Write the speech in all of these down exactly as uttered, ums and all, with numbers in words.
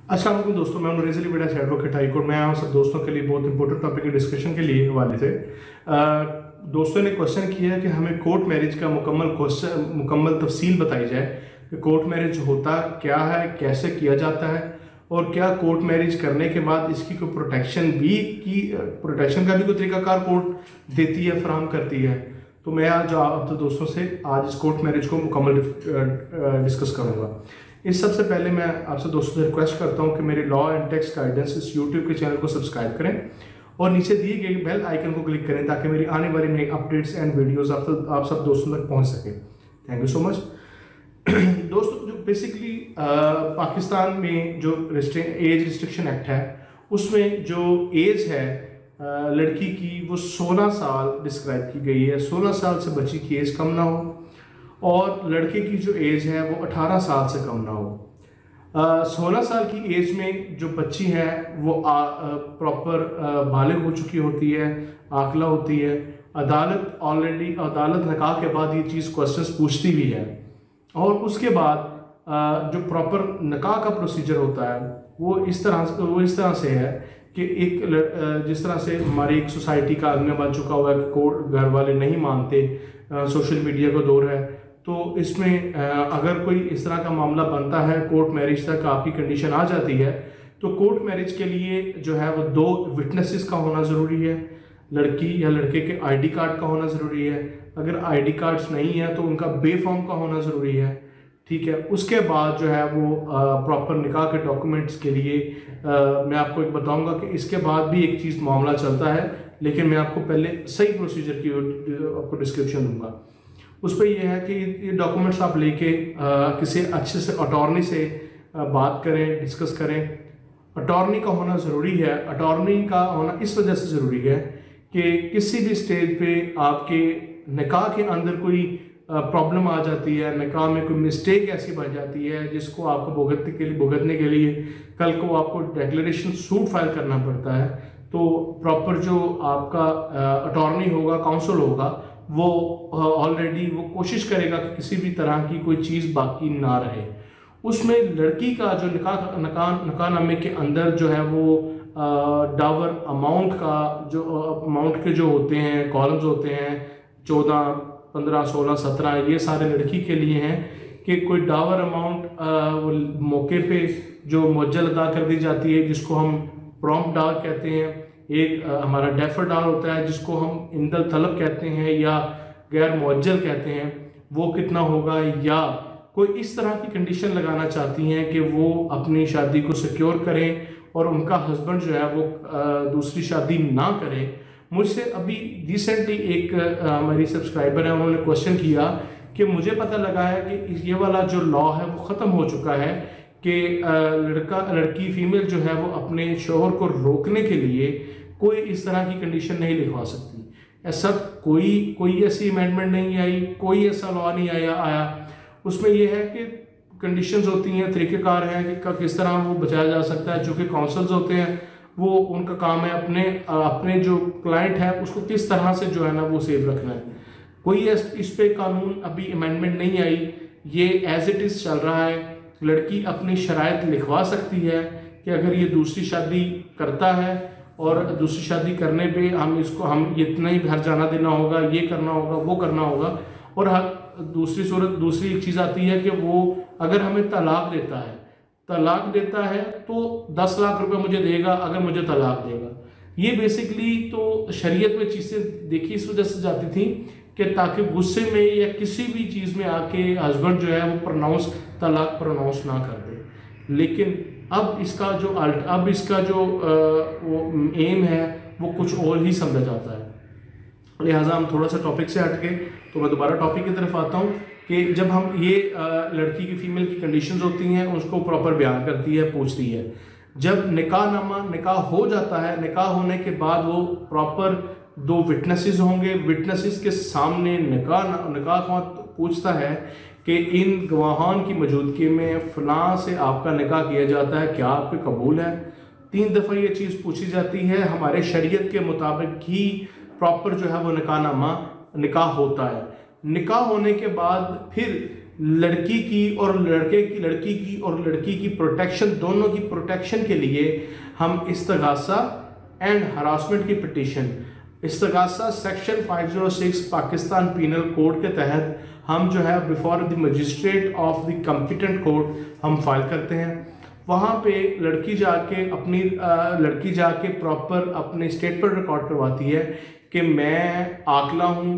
अस्सलाम वालेकुम दोस्तों, मैं रेजली बेटा एडवोकेट हाई कोर्ट में आया हूँ सब दोस्तों के लिए बहुत इंपॉर्टेंट टॉपिक के डिस्कशन के लिए हवाले से। दोस्तों ने क्वेश्चन किया है कि हमें कोर्ट मैरिज का मुकम्मल क्वेश्चन मुकम्मल तफसील बताई जाए कि कोर्ट मैरिज होता क्या है, कैसे किया जाता है और क्या कोर्ट मैरिज करने के बाद इसकी कोई प्रोटेक्शन भी की प्रोटेक्शन का भी कोई तरीकाकार कोर्ट देती है, फराहम करती है। तो मैं आज आप तो दोस्तों से आज इस कोर्ट मैरिज को मुकम्मल डिस्कस करूँगा। इस सबसे पहले मैं आपसे दोस्तों से रिक्वेस्ट करता हूं कि मेरे लॉ एंड टैक्स गाइडेंस इस यूट्यूब के चैनल को सब्सक्राइब करें और नीचे दिए गए बेल आइकन को क्लिक करें ताकि मेरी आने वाली नई अपडेट्स एंड वीडियोस आप सब आप सब दोस्तों तक पहुंच सके। Thank you so much. दोस्तों, जो बेसिकली पाकिस्तान में जो एज रिस्ट्रिक्शन एक्ट है उसमें जो एज है आ, लड़की की वो सोलह साल डिस्क्राइब की गई है। सोलह साल से बच्ची की एज कम ना हो और लड़के की जो एज है वो अठारह साल से कम ना हो। सोलह साल की एज में जो बच्ची है वो प्रॉपर बालिग हो चुकी होती है, आकला होती है। अदालत ऑलरेडी अदालत निकाह के बाद ये चीज़ क्वेश्चंस पूछती भी है और उसके बाद आ, जो प्रॉपर निकाह का प्रोसीजर होता है वो इस तरह से वो इस तरह से है कि एक जिस तरह से हमारी एक सोसाइटी का आदमी बन चुका हुआ है कि कोर्ट घर वाले नहीं मानते, सोशल मीडिया का दौर है, तो इसमें अगर कोई इस तरह का मामला बनता है, कोर्ट मैरिज तक आपकी कंडीशन आ जाती है, तो कोर्ट मैरिज के लिए जो है वो दो विटनेसेस का होना ज़रूरी है। लड़की या लड़के के आईडी कार्ड का होना ज़रूरी है। अगर आईडी कार्ड्स नहीं है तो उनका बे फॉर्म का होना ज़रूरी है। ठीक है, उसके बाद जो है वो प्रॉपर निकाह के डॉक्यूमेंट्स के लिए आ, मैं आपको एक बताऊंगा कि इसके बाद भी एक चीज़ मामला चलता है, लेकिन मैं आपको पहले सही प्रोसीजर की आपको डिस्क्रिप्शन दूंगा। उस पर यह है कि ये डॉक्यूमेंट्स आप लेके किसी अच्छे से अटॉर्नी से आ, बात करें, डिस्कस करें। अटॉर्नी का होना ज़रूरी है। अटॉर्नी का होना इस वजह से ज़रूरी है कि किसी भी स्टेज पे आपके निकाह के अंदर कोई प्रॉब्लम आ जाती है, निकाह में कोई मिस्टेक ऐसी बन जाती है जिसको आपको भुगतने के लिए भुगतने के लिए कल को आपको डिक्लेरेशन सूट फाइल करना पड़ता है, तो प्रॉपर जो आपका अटॉर्नी होगा, काउंसिल होगा, वो ऑलरेडी वो कोशिश करेगा कि किसी भी तरह की कोई चीज़ बाकी ना रहे। उसमें लड़की का जो निकाह निकाह निकाहनामे के अंदर जो है वो डावर अमाउंट का जो अमाउंट के जो होते हैं कॉलम्स होते हैं, चौदह पंद्रह सोलह सत्रह, ये सारे लड़की के लिए हैं कि कोई डावर अमाउंट मौके पे जो मुअज्जल अदा कर दी जाती है जिसको हम प्रॉम्प्ट डावर कहते हैं। एक आ, हमारा डेफर डावर होता है जिसको हम इंदल तलब कहते हैं या गैर मुअज्जल कहते हैं, वो कितना होगा। या कोई इस तरह की कंडीशन लगाना चाहती हैं कि वो अपनी शादी को सिक्योर करें और उनका हस्बैंड जो है वो आ, दूसरी शादी ना करे। मुझसे अभी रिसेंटली एक हमारी सब्सक्राइबर है, उन्होंने क्वेश्चन किया कि मुझे पता लगा है कि ये वाला जो लॉ है वो ख़त्म हो चुका है कि लड़का लड़की फीमेल जो है वो अपने शोहर को रोकने के लिए कोई इस तरह की कंडीशन नहीं लिखवा सकती। ऐसा कोई कोई ऐसी अमेंडमेंट नहीं आई, कोई ऐसा लॉ नहीं आया आया उसमें यह है कि कंडीशंस होती हैं, तरीक़ेकार हैं कि किस तरह वो बचाया जा सकता है। जो कि काउंसल्स होते हैं वो उनका काम है अपने अपने जो क्लाइंट है उसको किस तरह से जो है ना वो सेव रखना है। कोई इस पे कानून अभी अमेंडमेंट नहीं आई, ये एज इट इज़ चल रहा है। लड़की अपनी शराइत लिखवा सकती है कि अगर ये दूसरी शादी करता है और दूसरी शादी करने पे हम इसको हम इतना ही घर जाना देना होगा, ये करना होगा, वो करना होगा। और दूसरी सूरत दूसरी एक चीज़ आती है कि वो अगर हमें तलाक देता है तलाक देता है तो दस लाख रुपए मुझे देगा अगर मुझे तलाक देगा। ये बेसिकली तो शरीयत में चीज़ें देखी इस वजह से जाती थी कि ताकि गुस्से में या किसी भी चीज़ में आके हस्बैंड जो है वो प्रोनाउंस तलाक प्रोनाउंस ना कर दे। लेकिन अब इसका जो अल्ट अब इसका जो आ, वो एम है वो कुछ और ही समझा जाता है। लिहाजा हम थोड़ा सा टॉपिक से हट के तो मैं दोबारा टॉपिक की तरफ आता हूँ कि जब हम ये आ, लड़की की फीमेल की कंडीशंस होती हैं उसको प्रॉपर बयान करती है, पूछती है। जब निकाह नामा निकाह हो जाता है, निकाह होने के बाद वो प्रॉपर दो विटनेसेस होंगे। विटनेसेस के सामने निकाह निकाह पूछता है कि इन गवाहान की मौजूदगी में फ़लाँ से आपका निकाह किया जाता है, क्या आपके कबूल है। तीन दफ़ा ये चीज़ पूछी जाती है। हमारे शरीयत के मुताबिक ही प्रॉपर जो है वो निकाह नामा निकाह होता है। निकाह होने के बाद फिर लड़की की और लड़के की लड़की की और लड़की की प्रोटेक्शन, दोनों की प्रोटेक्शन के लिए हम इस्तगासा एंड हरासमेंट की पिटीशन, इस्तगासा सेक्शन पाँच सौ छह पाकिस्तान पीनल कोड के तहत हम जो है before the magistrate of the competent court हम फाइल करते हैं। वहाँ पे लड़की जाके अपनी आ, लड़की जाके प्रॉपर अपने स्टेटमेंट रिकॉर्ड करवाती है कि मैं आकला हूँ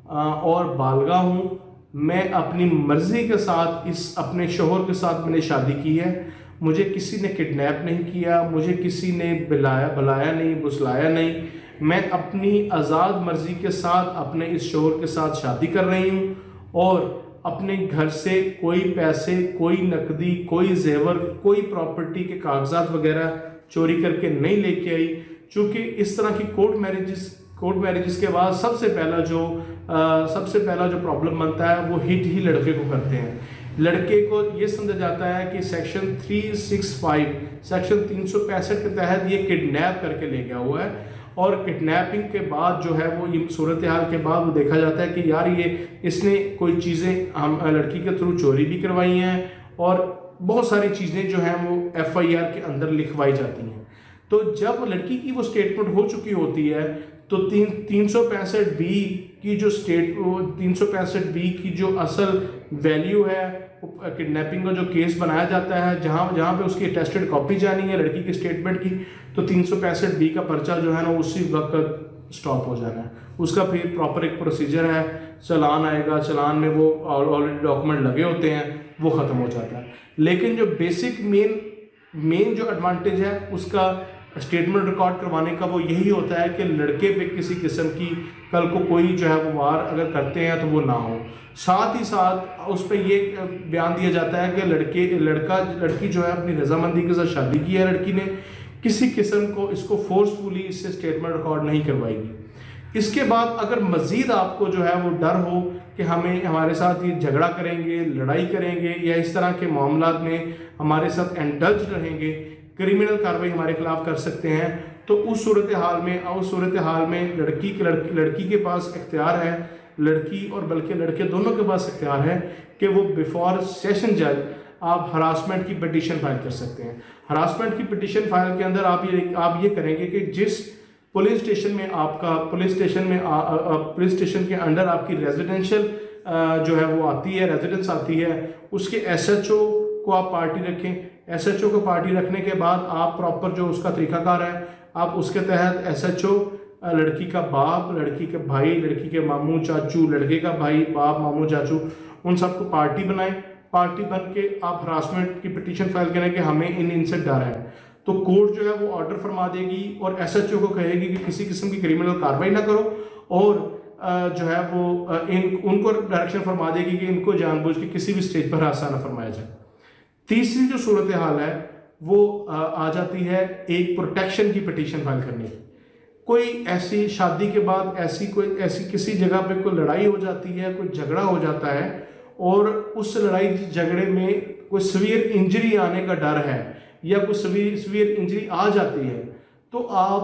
और बालगा हूँ, मैं अपनी मर्जी के साथ इस अपने शोहर के साथ मैंने शादी की है, मुझे किसी ने किडनैप नहीं किया, मुझे किसी ने बुलाया बुलाया नहीं, बुसलाया नहीं, मैं अपनी आज़ाद मर्जी के साथ अपने इस शोहर के साथ शादी कर रही हूँ और अपने घर से कोई पैसे, कोई नकदी, कोई जेवर, कोई प्रॉपर्टी के कागजात वगैरह चोरी करके नहीं लेके आई। चूँकि इस तरह की कोर्ट मैरिजेस कोर्ट मैरिजेस के बाद सबसे पहला जो आ, सबसे पहला जो प्रॉब्लम बनता है वो हिट ही लड़के को करते हैं। लड़के को ये समझा जाता है कि सेक्शन तीन सौ पैंसठ सेक्शन तीन सौ पैंसठ के तहत ये किडनैप करके ले गया हुआ है और किडनैपिंग के बाद जो है वो ये सूरत हाल के बाद वो देखा जाता है कि यार ये इसने कोई चीज़ें हम लड़की के थ्रू चोरी भी करवाई हैं और बहुत सारी चीज़ें जो हैं वो एफ आई आर के अंदर लिखवाई जाती हैं। तो जब लड़की की वो स्टेटमेंट हो चुकी होती है तो तीन तीन सौ पैंसठ बी की जो स्टेट तीन सौ पैंसठ बी की जो असल वैल्यू है, किडनैपिंग का जो केस बनाया जाता है जहाँ जहाँ पे उसकी अटेस्टेड कॉपी जानी है लड़की के स्टेटमेंट की, तो तीन सौ पैंसठ बी का पर्चा जो है ना उसी वक्त स्टॉप हो जाना है। उसका फिर प्रॉपर एक प्रोसीजर है, चलान आएगा, चलान में वो ऑलरेडी डॉक्यूमेंट लगे होते हैं, वो ख़त्म हो जाता है। लेकिन जो बेसिक मेन मेन जो एडवांटेज है उसका स्टेटमेंट रिकॉर्ड करवाने का वो यही होता है कि लड़के पे किसी किस्म की कल को कोई जो है वो वार अगर करते हैं तो वो ना हो। साथ ही साथ उस पर ये बयान दिया जाता है कि लड़के लड़का लड़की जो है अपनी रजामंदी के साथ शादी की है, लड़की ने किसी किस्म को इसको फोर्सफुली इससे स्टेटमेंट रिकॉर्ड नहीं करवाएगी। इसके बाद अगर मज़ीद आपको जो है वो डर हो कि हमें हमारे साथ ये झगड़ा करेंगे, लड़ाई करेंगे या इस तरह के मामला में हमारे साथ एंडल्ज रहेंगे, क्रिमिनल कार्रवाई हमारे खिलाफ कर सकते हैं, तो उस सूरत हाल में उस सूरत हाल में लड़की के लड़की लड़की के पास इख्तियार है, लड़की और बल्कि लड़के दोनों के पास इख्तियार है कि वो बिफोर सेशन जज आप हरासमेंट की पिटीशन फाइल कर सकते हैं। हरासमेंट की पिटीशन फाइल के अंदर आप ये आप ये करेंगे कि जिस पुलिस स्टेशन में आपका पुलिस स्टेशन में पुलिस स्टेशन के अंडर आपकी रेजिडेंशियल जो है वो आती है, रेजिडेंस आती है, उसके एस एच ओ को आप पार्टी रखें। एस एच ओ को पार्टी रखने के बाद आप प्रॉपर जो उसका तरीकाकार है आप उसके तहत एस एच ओ, लड़की का बाप, लड़की के भाई, लड़की के मामू चाचू, लड़के का भाई बाप मामू चाचू, उन सबको पार्टी बनाएं। पार्टी बन के आप हरासमेंट की पिटीशन फाइल करें कि हमें इन इनसे डर है, तो कोर्ट जो है वो ऑर्डर फरमा देगी और एस एच ओ को कहेगी कि किसी किस्म की क्रिमिनल कार्रवाई ना करो और जो है वो इन उनको डायरेक्शन फरमा देगी कि इनको जानबूझ के किसी भी स्टेज पर हादसा न फरमाया जाए। तीसरी जो सूरत हाल है वो आ जाती है एक प्रोटेक्शन की पिटीशन फाइल करने की। कोई ऐसी शादी के बाद ऐसी कोई ऐसी किसी जगह पे कोई लड़ाई हो जाती है, कोई झगड़ा हो जाता है और उस लड़ाई झगड़े में कोई सीवियर इंजरी आने का डर है या कोई सीवियर सीवियर इंजरी आ जाती है, तो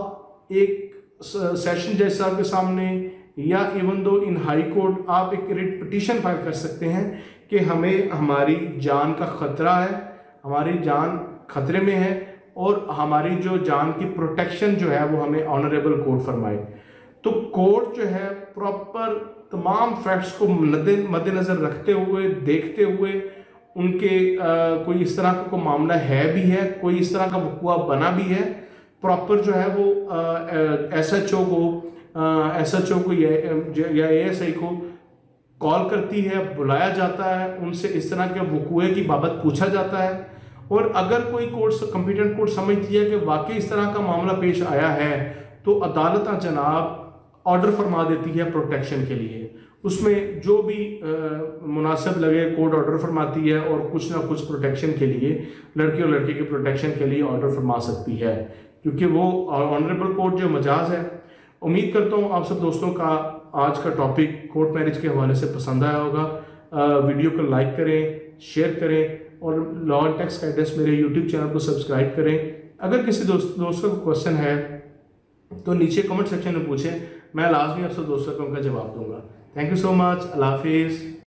आप एक सेशन जज साहब के सामने या इवन दो इन हाई कोर्ट आप एक रिट पिटीशन फाइल कर सकते हैं कि हमें हमारी जान का खतरा है, हमारी जान खतरे में है और हमारी जो जान की प्रोटेक्शन जो है वो हमें ऑनरेबल कोर्ट फरमाए। तो कोर्ट जो है प्रॉपर तमाम फैक्ट्स को मद्देनज़र रखते हुए देखते हुए उनके आ, कोई इस तरह का कोई मामला है भी है, कोई इस तरह का वक़ुआ बना भी है, प्रॉपर जो है वो एस एच ओ को एस एच ओ को या ए एस आई को कॉल करती है, बुलाया जाता है, उनसे इस तरह के वक़ुए की बाबत पूछा जाता है और अगर कोई कोर्ट कंपिटेंट कोर्ट समझती है कि वाकई इस तरह का मामला पेश आया है तो अदालत जनाब ऑर्डर फरमा देती है प्रोटेक्शन के लिए। उसमें जो भी मुनासिब लगे कोर्ट ऑर्डर फरमाती है और कुछ ना कुछ प्रोटेक्शन के लिए लड़के और लड़के के प्रोटेक्शन के लिए ऑर्डर फरमा सकती है, क्योंकि वो ऑनरेबल कोर्ट जो मजाज है। उम्मीद करता हूँ आप सब दोस्तों का आज का टॉपिक कोर्ट मैरिज के हवाले से पसंद आया होगा। वीडियो को लाइक करें, शेयर करें और लॉ एंड टैक्स गाइडेंस मेरे यूट्यूब चैनल को सब्सक्राइब करें। अगर किसी दोस्त दोस्तों को क्वेश्चन है तो नीचे कमेंट सेक्शन में पूछें, मैं लाजमी आप सब दोस्तों को उनका जवाब दूंगा। Thank you so much. अल्लाह हाफिज़।